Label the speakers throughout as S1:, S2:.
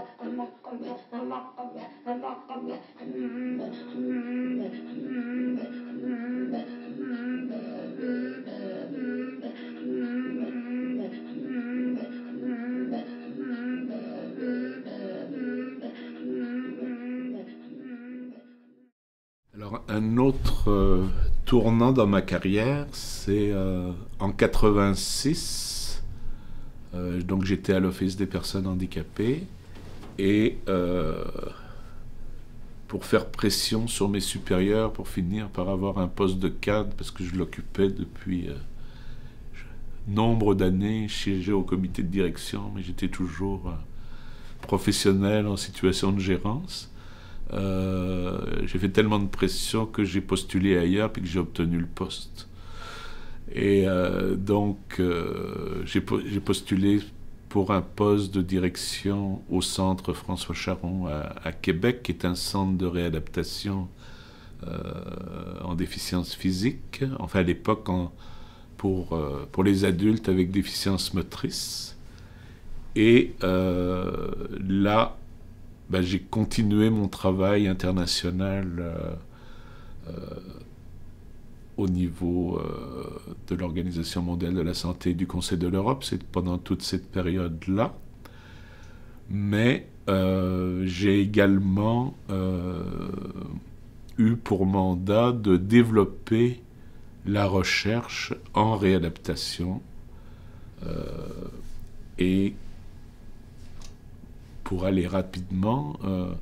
S1: Alors, un autre tournant dans ma carrière, c'est en 86. Donc j'étais à l'Office des personnes handicapées et pour faire pression sur mes supérieurs, pour finir par avoir un poste de cadre, parce que je l'occupais depuis nombre d'années, je siégeais au comité de direction, mais j'étais toujours professionnel en situation de gérance. J'ai fait tellement de pression que j'ai postulé ailleurs puis que j'ai obtenu le poste. Et j'ai postulé pour un poste de direction au centre François Charon à Québec, qui est un centre de réadaptation en déficience physique, enfin à l'époque pour les adultes avec déficience motrice. Et là, j'ai continué mon travail international au niveau de l'Organisation mondiale de la santé et du Conseil de l'Europe. C'est pendant toute cette période-là. Mais j'ai également eu pour mandat de développer la recherche en réadaptation et pour aller rapidement,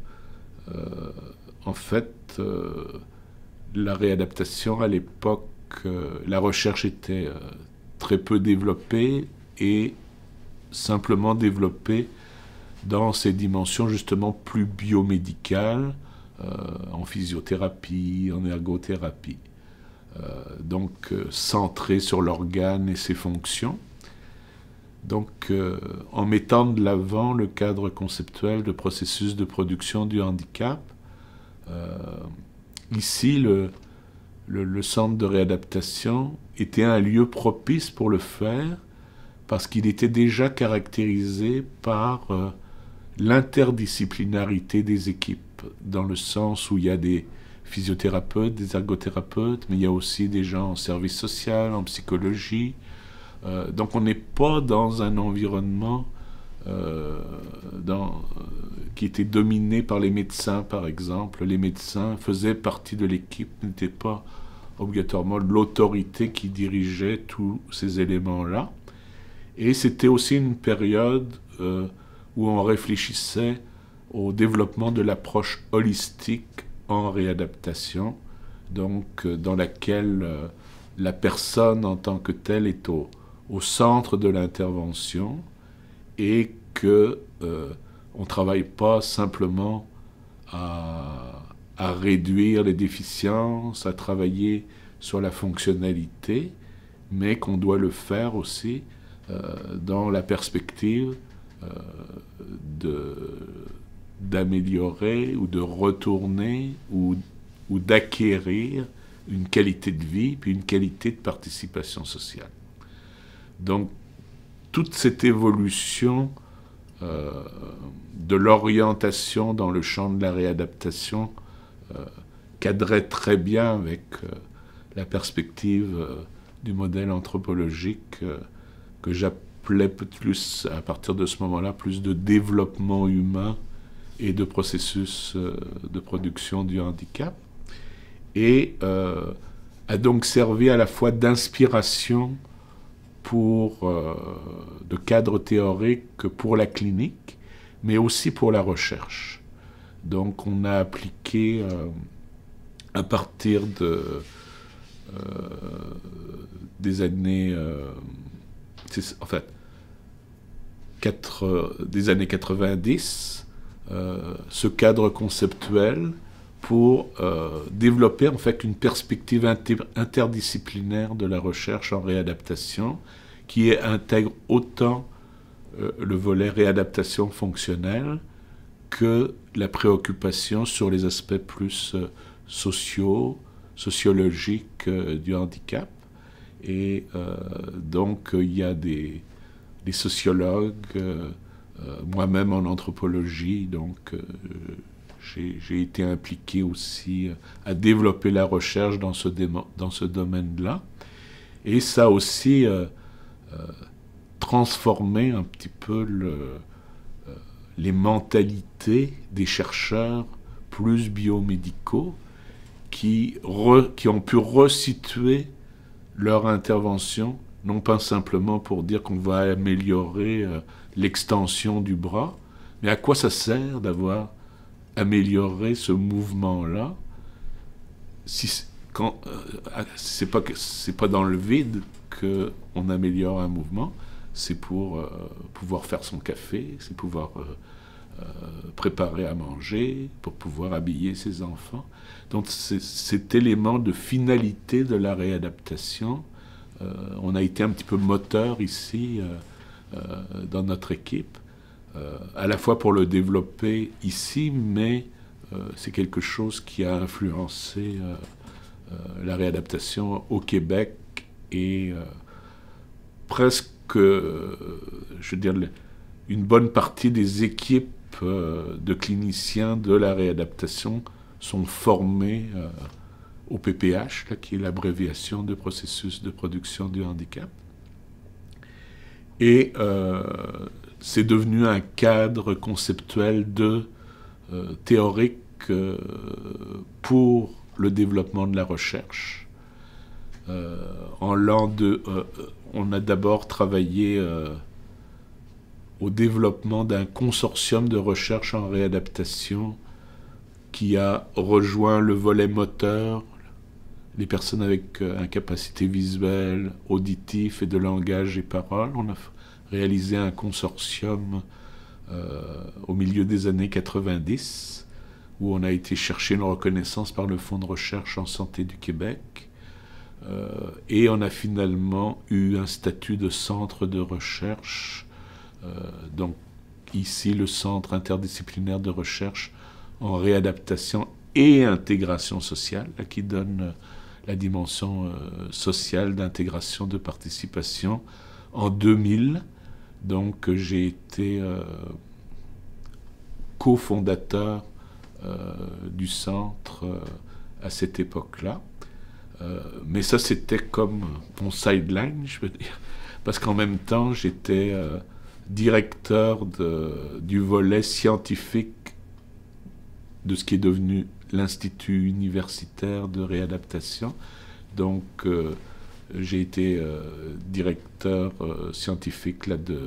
S1: en fait, la réadaptation à l'époque, la recherche était très peu développée et simplement développée dans ces dimensions justement plus biomédicales, en physiothérapie, en ergothérapie. Donc centrée sur l'organe et ses fonctions. Donc, en mettant de l'avant le cadre conceptuel de processus de production du handicap, ici, le centre de réadaptation était un lieu propice pour le faire parce qu'il était déjà caractérisé par l'interdisciplinarité des équipes, dans le sens où il y a des physiothérapeutes, des ergothérapeutes, mais il y a aussi des gens en service social, en psychologie. Donc on n'est pas dans un environnement qui était dominé par les médecins, par exemple. Les médecins faisaient partie de l'équipe, n'étaient pas obligatoirement l'autorité qui dirigeait tous ces éléments-là. Et c'était aussi une période où on réfléchissait au développement de l'approche holistique en réadaptation, donc dans laquelle la personne en tant que telle est au centre de l'intervention et que on ne travaille pas simplement à réduire les déficiences, à travailler sur la fonctionnalité, mais qu'on doit le faire aussi dans la perspective d'améliorer ou de retourner ou d'acquérir une qualité de vie puis une qualité de participation sociale. Donc, toute cette évolution de l'orientation dans le champ de la réadaptation cadrait très bien avec la perspective du modèle anthropologique que j'appelais plus, à partir de ce moment-là, plus de développement humain et de processus de production du handicap, et a donc servi à la fois d'inspiration de cadre théorique pour la clinique, mais aussi pour la recherche. Donc on a appliqué à partir des années des années 90 ce cadre conceptuel pour développer en fait une perspective interdisciplinaire de la recherche en réadaptation qui intègre autant le volet réadaptation fonctionnelle que la préoccupation sur les aspects plus sociologiques du handicap. Et donc il y a des sociologues, moi-même en anthropologie, donc j'ai été impliqué aussi à développer la recherche dans ce domaine-là. Et ça a aussi transformé un petit peu les mentalités des chercheurs plus biomédicaux qui ont pu resituer leur intervention, non pas simplement pour dire qu'on va améliorer l'extension du bras, mais à quoi ça sert d'avoir amélioré ce mouvement-là si, c'est pas dans le vide qu'on améliore un mouvement, c'est pour pouvoir faire son café, c'est pouvoir préparer à manger, pour pouvoir habiller ses enfants. Donc cet élément de finalité de la réadaptation, on a été un petit peu moteur ici dans notre équipe, à la fois pour le développer ici, mais c'est quelque chose qui a influencé la réadaptation au Québec et presque, je veux dire, une bonne partie des équipes de cliniciens de la réadaptation sont formés au PPH, là, qui est l'abréviation de processus de production du handicap. Et c'est devenu un cadre conceptuel théorique pour le développement de la recherche. On a d'abord travaillé au développement d'un consortium de recherche en réadaptation qui a rejoint le volet moteur, les personnes avec incapacité visuelle, auditive et de langage et parole. On a réalisé un consortium au milieu des années 90 où on a été chercher une reconnaissance par le Fonds de recherche en santé du Québec et on a finalement eu un statut de centre de recherche, donc ici le Centre interdisciplinaire de recherche en réadaptation et intégration sociale, là, qui donne la dimension sociale d'intégration, de participation en 2000. Donc j'ai été cofondateur du centre à cette époque-là. Mais ça, c'était comme mon sideline, je veux dire, parce qu'en même temps, j'étais directeur du volet scientifique de ce qui est devenu l'Institut universitaire de réadaptation. Donc, j'ai été directeur scientifique là, de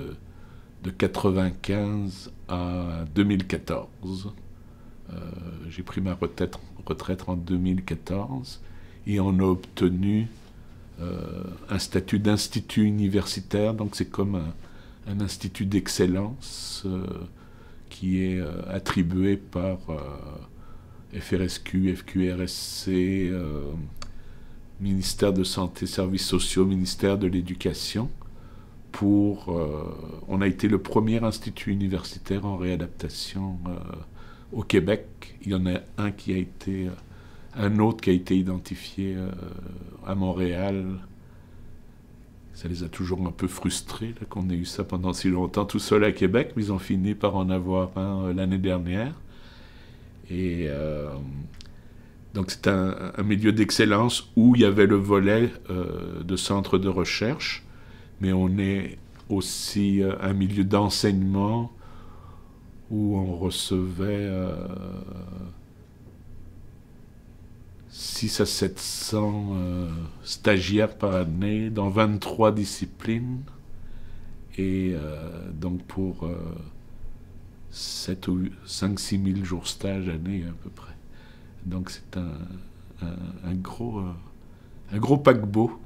S1: 1995 à 2014. J'ai pris ma retraite en 2014 et on a obtenu un statut d'institut universitaire. Donc, c'est comme un institut d'excellence qui est attribué par FRSQ, FQRSC, ministère de Santé, Services sociaux, ministère de l'Éducation. On a été le premier institut universitaire en réadaptation au Québec. Il y en a un autre qui a été identifié à Montréal. Ça les a toujours un peu frustrés qu'on ait eu ça pendant si longtemps tout seul à Québec, mais ils ont fini par en avoir un l'année dernière. Et donc c'est un milieu d'excellence où il y avait le volet de centre de recherche, mais on est aussi un milieu d'enseignement où on recevait 600 à 700 stagiaires par année dans 23 disciplines. Et donc pour 7 ou 5-6 000 jours stage année à peu près. Donc c'est un gros paquebot,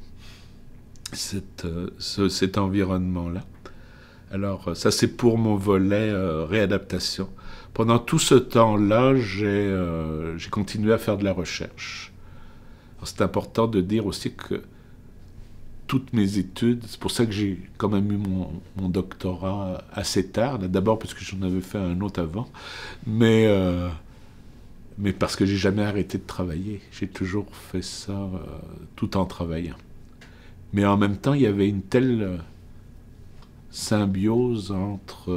S1: cet environnement-là. Alors ça c'est pour mon volet réadaptation. Pendant tout ce temps-là, j'ai continué à faire de la recherche. C'est important de dire aussi que toutes mes études, c'est pour ça que j'ai quand même eu mon doctorat assez tard, d'abord parce que j'en avais fait un autre avant, mais parce que j'ai jamais arrêté de travailler. J'ai toujours fait ça tout en travaillant. Mais en même temps, il y avait une telle symbiose entre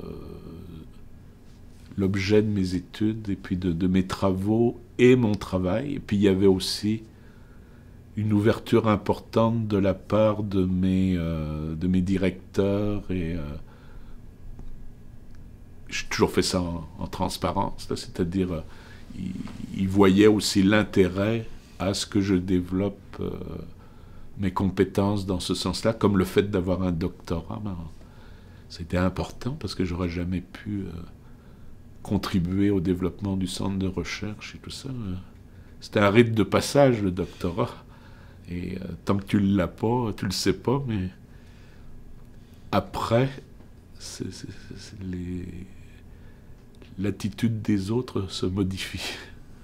S1: l'objet de mes études et puis de mes travaux et mon travail. Et puis il y avait aussi une ouverture importante de la part de mes directeurs et j'ai toujours fait ça en transparence, c'est-à-dire ils voyaient aussi l'intérêt à ce que je développe mes compétences dans ce sens-là, comme le fait d'avoir un doctorat. C'était important parce que j'aurais jamais pu contribuer au développement du centre de recherche et tout ça. C'était un rite de passage, le doctorat. Et tant que tu ne l'as pas, tu ne le sais pas, mais après, l'attitude des autres se modifie.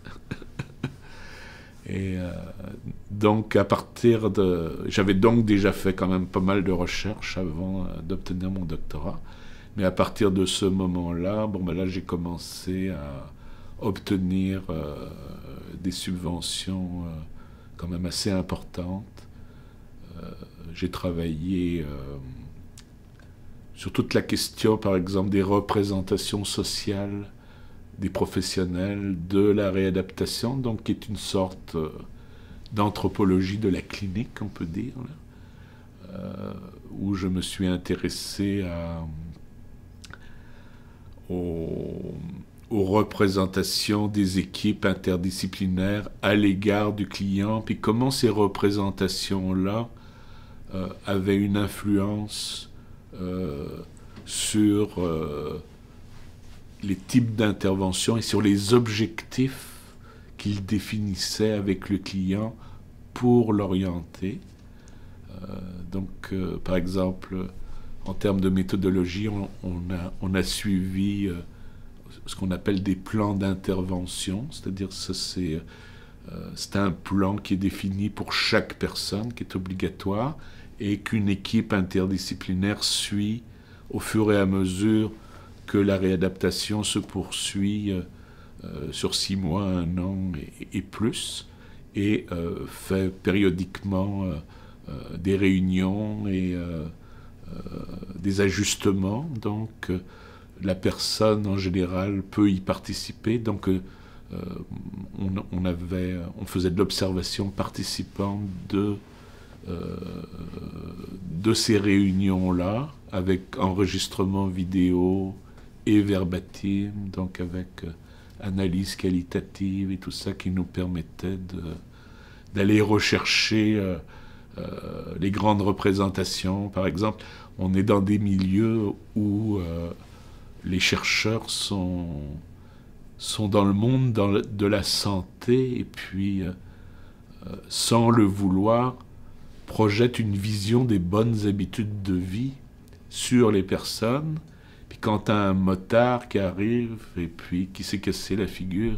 S1: Et donc, à partir de... J'avais donc déjà fait quand même pas mal de recherches avant d'obtenir mon doctorat. Mais à partir de ce moment-là, là, j'ai commencé à obtenir des subventions quand même assez importantes. J'ai travaillé sur toute la question, par exemple, des représentations sociales des professionnels, de la réadaptation, donc qui est une sorte d'anthropologie de la clinique, on peut dire, où je me suis intéressé aux représentations des équipes interdisciplinaires à l'égard du client, puis comment ces représentations-là avaient une influence sur les types d'intervention et sur les objectifs qu'il définissait avec le client pour l'orienter. Par exemple, en termes de méthodologie, on a suivi ce qu'on appelle des plans d'intervention, c'est-à-dire c'est un plan qui est défini pour chaque personne, qui est obligatoire, et qu'une équipe interdisciplinaire suit au fur et à mesure que la réadaptation se poursuit sur 6 mois, 1 an et plus, et fait périodiquement des réunions et des ajustements. Donc la personne en général peut y participer. Donc on faisait de l'observation participante de ces réunions-là, avec enregistrement vidéo et verbatim, donc avec analyse qualitative et tout ça qui nous permettait d'aller rechercher les grandes représentations. Par exemple, on est dans des milieux où les chercheurs sont dans le monde de la santé et puis, sans le vouloir, projettent une vision des bonnes habitudes de vie sur les personnes. Puis quand tu as un motard qui arrive et puis qui s'est cassé la figure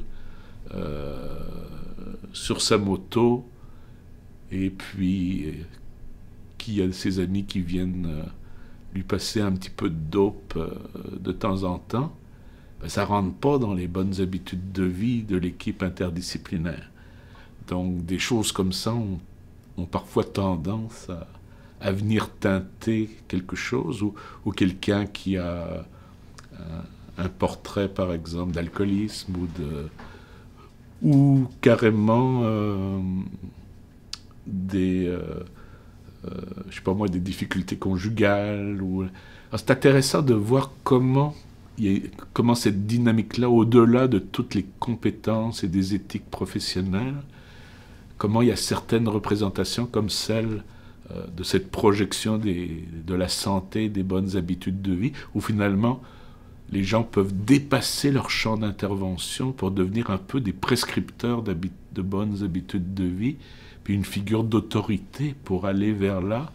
S1: sur sa moto, et puis qui a ses amis qui viennent lui passer un petit peu de dope de temps en temps, ben, ça ne rentre pas dans les bonnes habitudes de vie de l'équipe interdisciplinaire. Donc des choses comme ça ont parfois tendance à venir teinter quelque chose, ou quelqu'un qui a un portrait, par exemple, d'alcoolisme, ou carrément je sais pas moi, des difficultés conjugales. C'est intéressant de voir comment cette dynamique-là, au-delà de toutes les compétences et des éthiques professionnelles, comment il y a certaines représentations comme celle de cette projection de la santé, des bonnes habitudes de vie, où finalement les gens peuvent dépasser leur champ d'intervention pour devenir un peu des prescripteurs de bonnes habitudes de vie, puis une figure d'autorité pour aller vers là.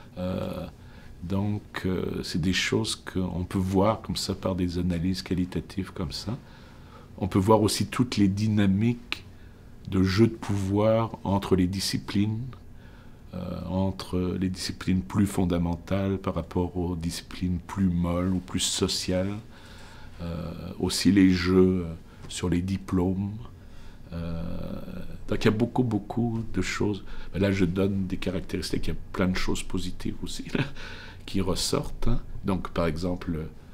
S1: C'est des choses qu'on peut voir comme ça par des analyses qualitatives comme ça. On peut voir aussi toutes les dynamiques de jeu de pouvoir entre les disciplines, entre les disciplines plus fondamentales par rapport aux disciplines plus molles ou plus sociales, aussi les jeux sur les diplômes. Donc il y a beaucoup de choses. Là je donne des caractéristiques, il y a plein de choses positives aussi là, qui ressortent, hein. Donc, par exemple,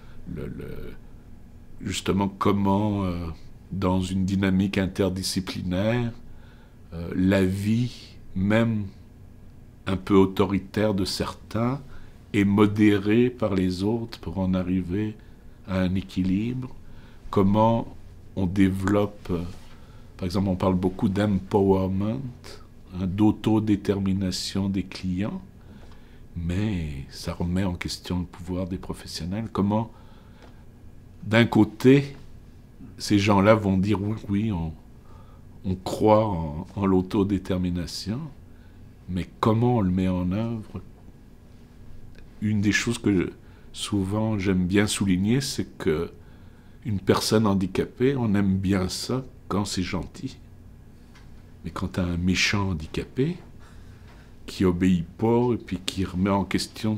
S1: justement, comment, dans une dynamique interdisciplinaire, la vie, même un peu autoritaire de certains, est modérée par les autres pour en arriver à un équilibre. Comment on développe, par exemple, on parle beaucoup d'empowerment, hein, d'autodétermination des clients, mais ça remet en question le pouvoir des professionnels. Comment, d'un côté, ces gens-là vont dire oui, oui, on croit en l'autodétermination, mais comment on le met en œuvre? Une des choses que souvent j'aime bien souligner, c'est que une personne handicapée, on aime bien ça quand c'est gentil. Mais quand tu as un méchant handicapé qui obéit pas et puis qui remet en question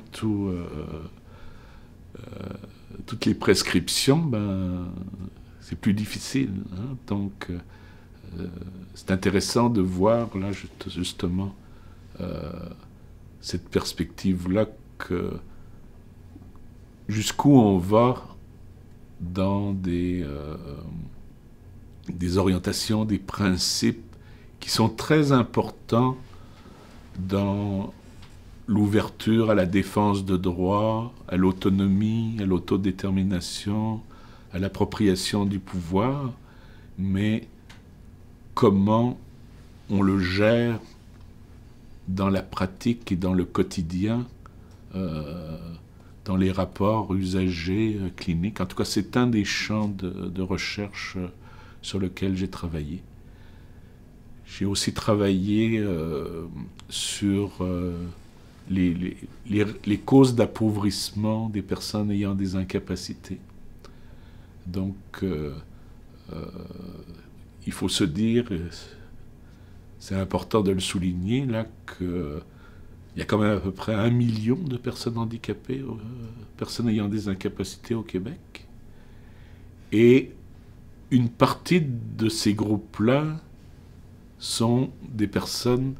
S1: toutes les prescriptions, ben, c'est plus difficile, hein. Donc, c'est intéressant de voir là justement cette perspective-là, que jusqu'où on va dans des orientations, des principes qui sont très importants dans l'ouverture à la défense de droits, à l'autonomie, à l'autodétermination, à l'appropriation du pouvoir, mais comment on le gère dans la pratique et dans le quotidien, dans les rapports usagers cliniques. En tout cas, c'est un des champs de recherche sur lequel j'ai travaillé. J'ai aussi travaillé sur les causes d'appauvrissement des personnes ayant des incapacités. Donc, il faut se dire, c'est important de le souligner, là, qu'il y a quand même à peu près 1 million de personnes handicapées, personnes ayant des incapacités au Québec. Et une partie de ces groupes-là sont des personnes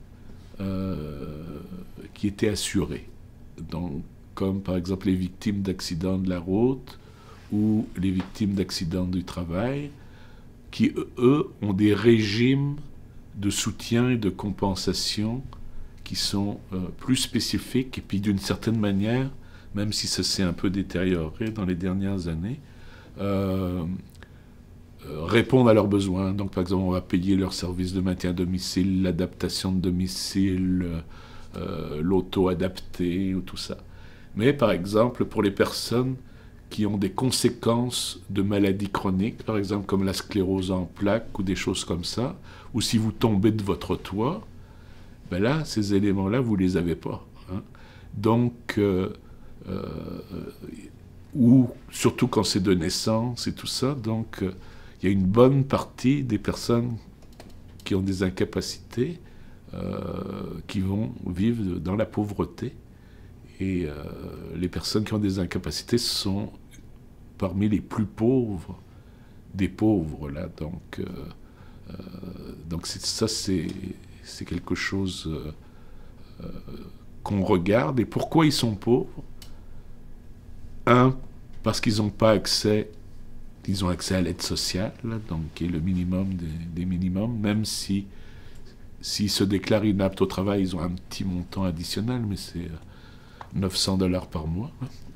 S1: qui étaient assurées. Donc, comme par exemple les victimes d'accidents de la route ou les victimes d'accidents du travail, qui, eux, ont des régimes de soutien et de compensation qui sont plus spécifiques, et puis d'une certaine manière, même si ça s'est un peu détérioré dans les dernières années, répondre à leurs besoins. Donc, par exemple, on va payer leur service de maintien à domicile, l'adaptation de domicile, l'auto-adapté, ou tout ça. Mais, par exemple, pour les personnes qui ont des conséquences de maladies chroniques, par exemple comme la sclérose en plaques ou des choses comme ça, ou si vous tombez de votre toit, ben là, ces éléments-là, vous ne les avez pas, hein. Donc, ou surtout quand c'est de naissance et tout ça, donc il y a une bonne partie des personnes qui ont des incapacités qui vont vivre dans la pauvreté. Et les personnes qui ont des incapacités sont parmi les plus pauvres des pauvres, là. Donc ça, c'est quelque chose qu'on regarde. Et pourquoi ils sont pauvres? Un, parce qu'ils n'ont pas accès, ils ont accès à l'aide sociale, là, donc qui est le minimum des minimums, même s'ils se déclarent inaptes au travail, ils ont un petit montant additionnel, mais c'est 900 $ par mois.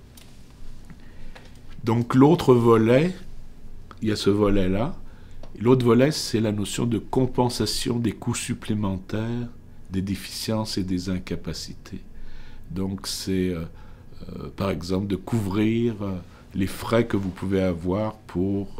S1: Donc l'autre volet, il y a ce volet-là. L'autre volet, c'est la notion de compensation des coûts supplémentaires, des déficiences et des incapacités. Donc c'est, par exemple, de couvrir les frais que vous pouvez avoir pour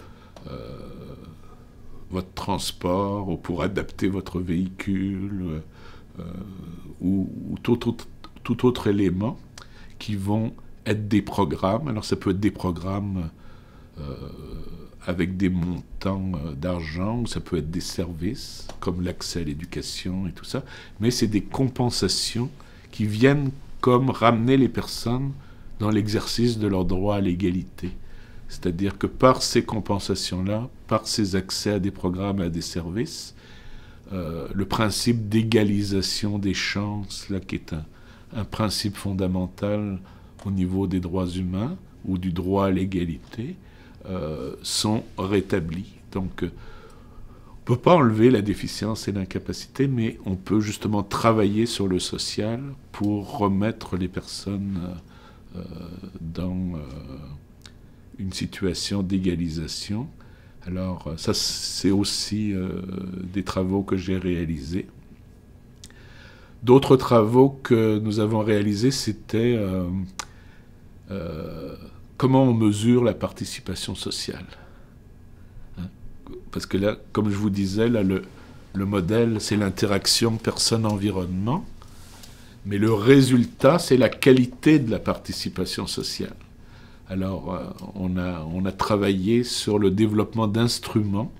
S1: votre transport, ou pour adapter votre véhicule, ou tout autre élément qui vont être des programmes. Alors ça peut être des programmes avec des montants d'argent, ou ça peut être des services, comme l'accès à l'éducation et tout ça, mais c'est des compensations qui viennent comme ramener les personnes dans l'exercice de leur droit à l'égalité. C'est-à-dire que par ces compensations-là, par ces accès à des programmes et à des services, le principe d'égalisation des chances, là, qui est un principe fondamental au niveau des droits humains ou du droit à l'égalité sont rétablis. Donc, on ne peut pas enlever la déficience et l'incapacité, mais on peut justement travailler sur le social pour remettre les personnes dans une situation d'égalisation. Alors, ça, c'est aussi des travaux que j'ai réalisés. D'autres travaux que nous avons réalisés, c'était comment on mesure la participation sociale. Parce que là, comme je vous disais, là, le modèle, c'est l'interaction personne-environnement, mais le résultat, c'est la qualité de la participation sociale. Alors, on a travaillé sur le développement d'instruments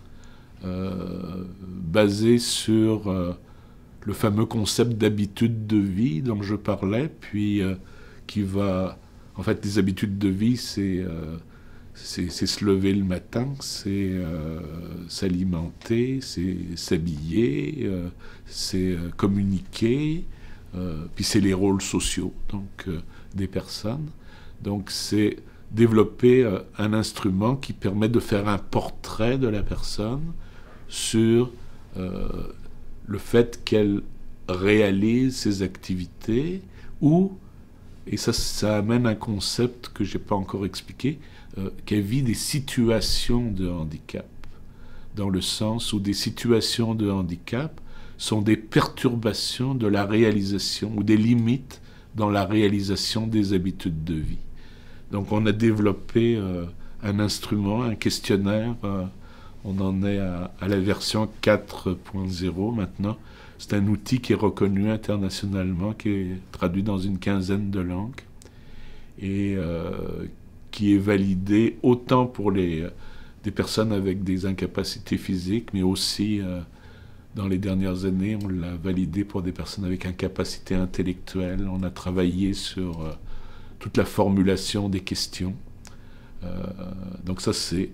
S1: basés sur le fameux concept d'habitude de vie dont je parlais, puis qui va... En fait, les habitudes de vie, c'est se lever le matin, c'est s'alimenter, c'est s'habiller, c'est communiquer, puis c'est les rôles sociaux donc, des personnes. Donc c'est développer un instrument qui permet de faire un portrait de la personne sur le fait qu'elle réalise ses activités ou, et ça amène un concept que je n'ai pas encore expliqué, qu'elle vit des situations de handicap, dans le sens où des situations de handicap sont des perturbations de la réalisation ou des limites dans la réalisation des habitudes de vie. Donc on a développé un instrument, un questionnaire, on en est à la version 4.0 maintenant. C'est un outil qui est reconnu internationalement, qui est traduit dans une quinzaine de langues et qui est validé autant pour des personnes avec des incapacités physiques, mais aussi dans les dernières années, on l'a validé pour des personnes avec incapacité intellectuelle. On a travaillé sur toute la formulation des questions. Donc ça, c'est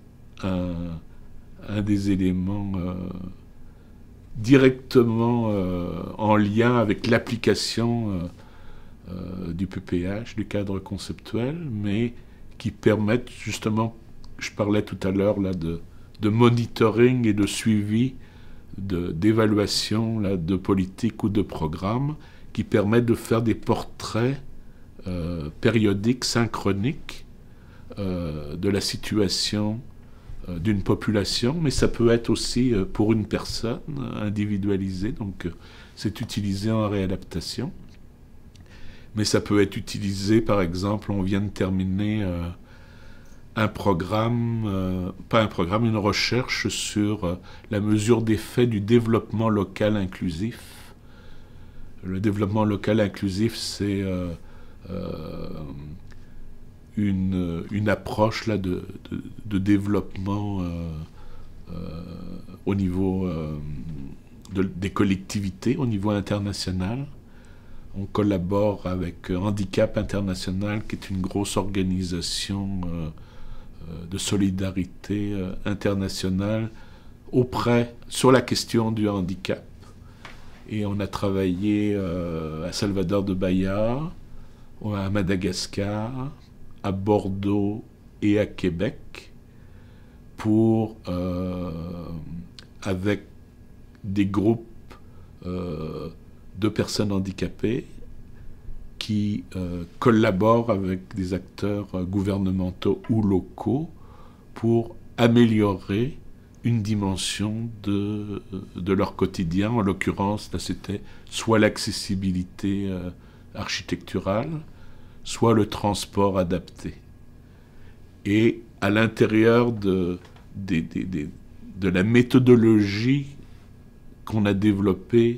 S1: un des éléments directement en lien avec l'application du PPH, du cadre conceptuel, mais qui permettent justement, je parlais tout à l'heure là de monitoring et de suivi, d'évaluation de politique ou de programme, qui permettent de faire des portraits périodiques, synchroniques de la situation d'une population, mais ça peut être aussi pour une personne individualisée, donc c'est utilisé en réadaptation. Mais ça peut être utilisé, par exemple, on vient de terminer un programme, pas un programme, une recherche sur la mesure d'effet du développement local inclusif. Le développement local inclusif, c'est une approche là, de développement au niveau des collectivités, au niveau international. On collabore avec Handicap International, qui est une grosse organisation de solidarité internationale sur la question du handicap. Et on a travaillé à Salvador de Bahia, à Madagascar, à Bordeaux et à Québec avec des groupes de personnes handicapées qui collaborent avec des acteurs gouvernementaux ou locaux pour améliorer une dimension de leur quotidien. En l'occurrence, là, c'était soit l'accessibilité architecturale, soit le transport adapté. Et à l'intérieur de la méthodologie qu'on a développée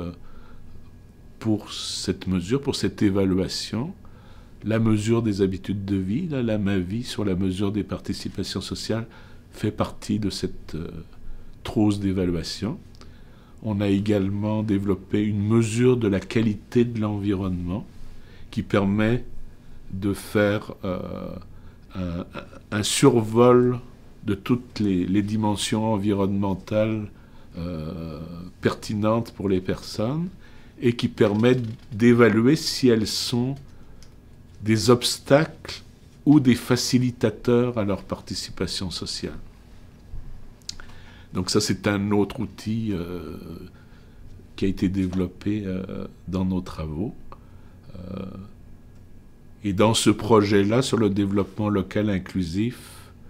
S1: pour cette mesure, pour cette évaluation, la mesure des habitudes de vie, là, la MAVI sur la mesure des participations sociales fait partie de cette trousse d'évaluation. On a également développé une mesure de la qualité de l'environnement qui permet de faire un survol de toutes les dimensions environnementales pertinentes pour les personnes et qui permettent d'évaluer si elles sont des obstacles ou des facilitateurs à leur participation sociale. Donc ça, c'est un autre outil qui a été développé dans nos travaux. Et dans ce projet-là, sur le développement local inclusif,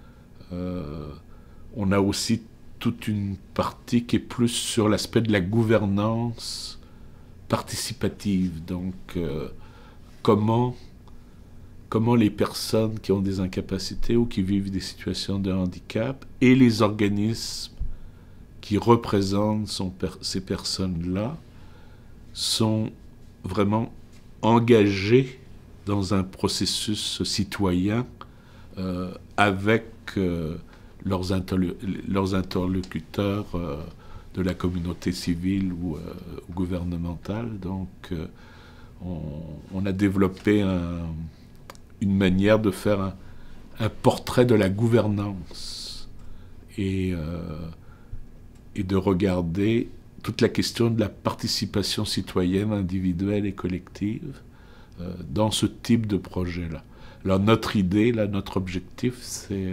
S1: on a aussi toute une partie qui est plus sur l'aspect de la gouvernance participative. Donc, comment les personnes qui ont des incapacités ou qui vivent des situations de handicap et les organismes qui représentent ces personnes-là sont vraiment engagés dans un processus citoyen avec leurs interlocuteurs de la communauté civile ou gouvernementale. Donc, on a développé une manière de faire un portrait de la gouvernance et de regarder toute la question de la participation citoyenne, individuelle et collective dans ce type de projet-là. Alors notre idée, là, notre objectif, c'est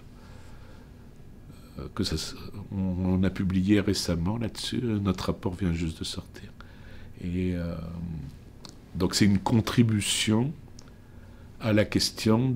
S1: on a publié récemment là-dessus, notre rapport vient juste de sortir. Et donc c'est une contribution à la question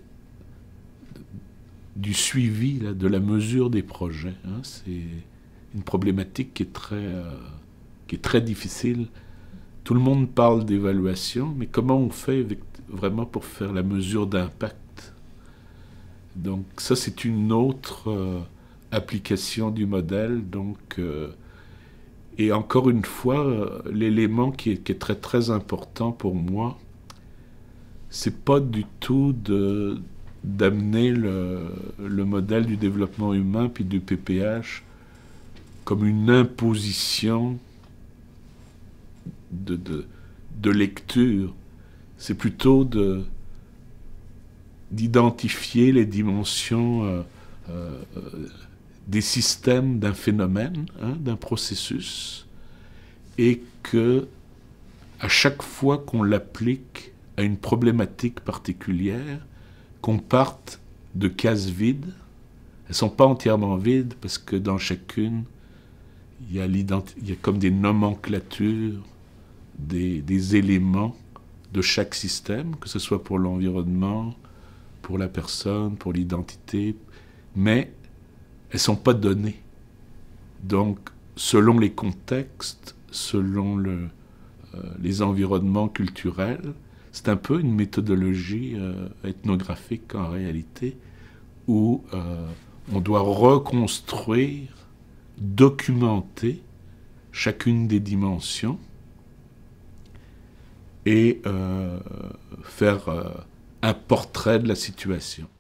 S1: du suivi, là, de la mesure des projets. Hein. C'est une problématique qui est très difficile. Tout le monde parle d'évaluation, mais comment on fait vraiment pour faire la mesure d'impact? Donc ça, c'est une autre application du modèle. Donc, et encore une fois, l'élément qui est très très important pour moi, c'est pas du tout d'amener le modèle du développement humain puis du PPH comme une imposition de lecture. C'est plutôt d'identifier les dimensions des systèmes d'un phénomène, hein, d'un processus, et que à chaque fois qu'on l'applique à une problématique particulière, qu'on parte de cases vides. Elles ne sont pas entièrement vides parce que dans chacune, il y a comme des nomenclatures, des éléments de chaque système, que ce soit pour l'environnement, pour la personne, pour l'identité, mais elles ne sont pas données. Donc, selon les contextes, selon les environnements culturels, c'est un peu une méthodologie ethnographique en réalité, où on doit reconstruire, documenter chacune des dimensions et faire un portrait de la situation.